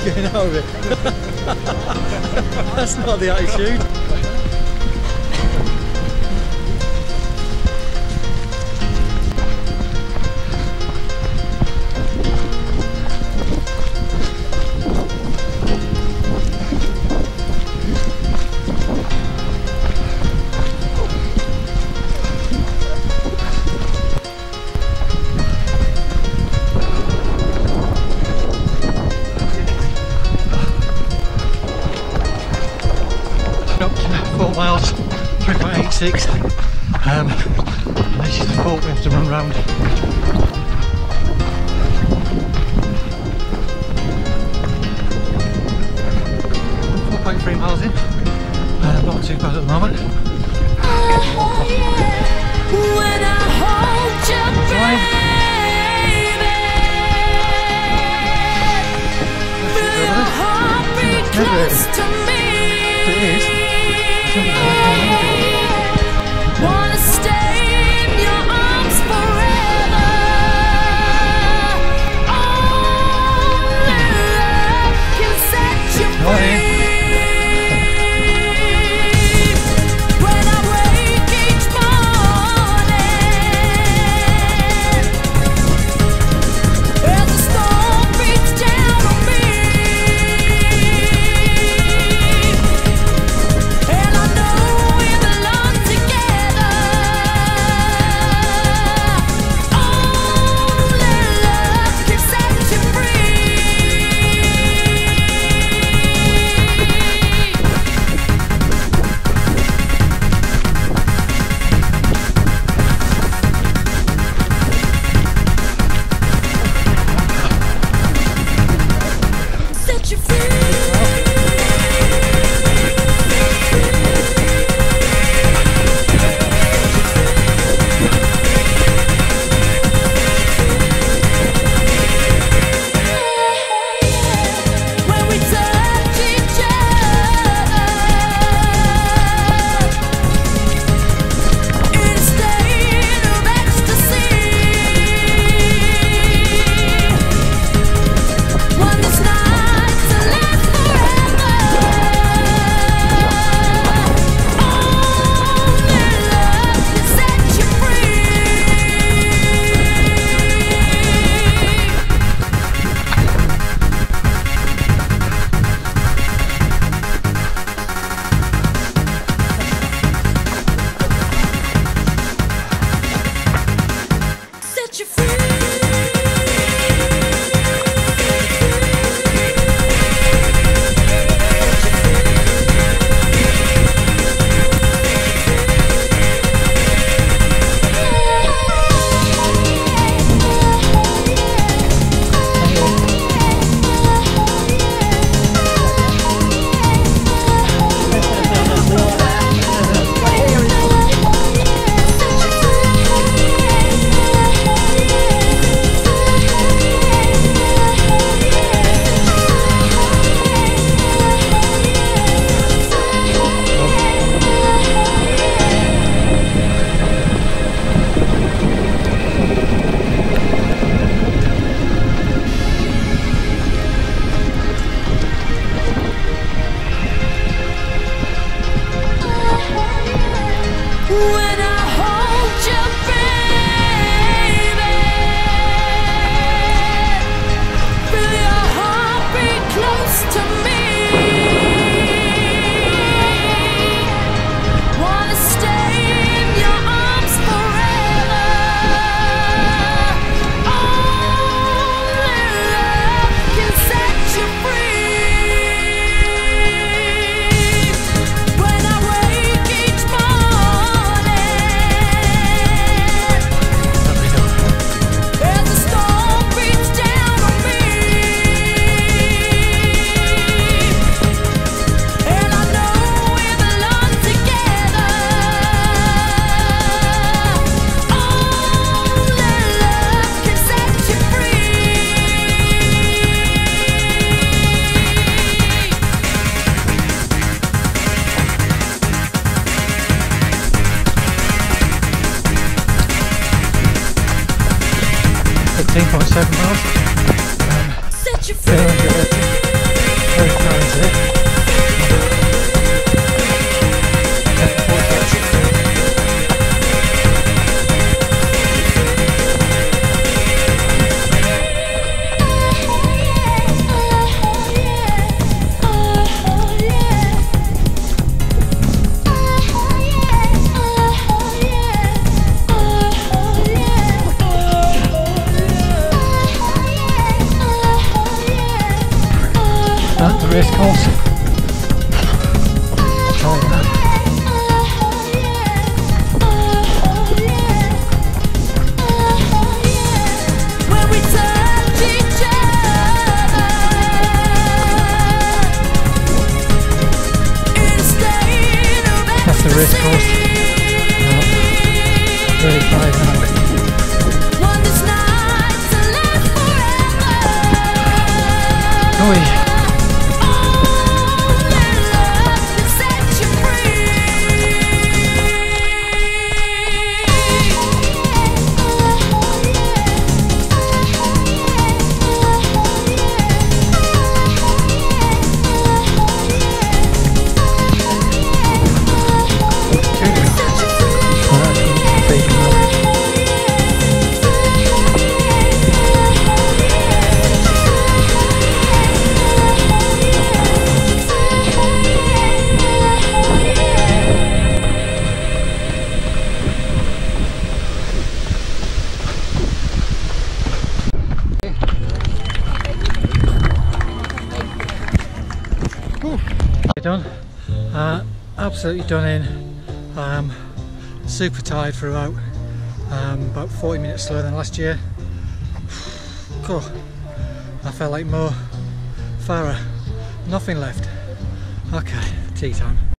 getting out of it. That's not the attitude. Up to 4 miles, 3.86. This is the fault we have to run round. 4.3 miles in. Not too bad at the moment. When I hold you, baby, feel your heartbeat close to me. It is. Wanna stay in your arms forever. Only love can set you free. When I wake each morning, as the storm beats down on me, and I know we belong together. Only love can set you free. Set you free. When we touch each other, in a state of ecstasy. One that's not to last forever. Only love can set you free. Set you free. When I hold you, baby, feel your heartbeat close to me. Wanna stay in your arms forever. Only love can set you free. When I wake each morning, as the storm beats down on me, and I know we belong together. Only love can set you free. .7 miles. Set you Feeling free. good. Very tired today. At the race course. Tired now. When we touch each other in a state of That's the race course. Very tired now. one that's not to live forever. Oh yeah. Done. Absolutely done in. Super tired throughout. About 40 minutes slower than last year. Cool. I felt like Mo Farah. Nothing left. Okay, tea time.